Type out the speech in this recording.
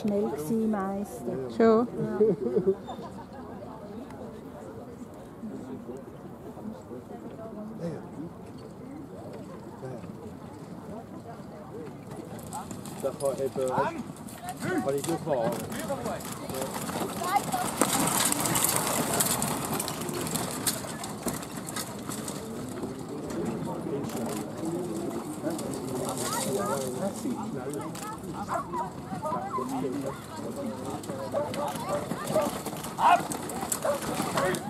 schnell gewesen, Meister. Schon? Ja. Da kann ich gut fahren. Ab!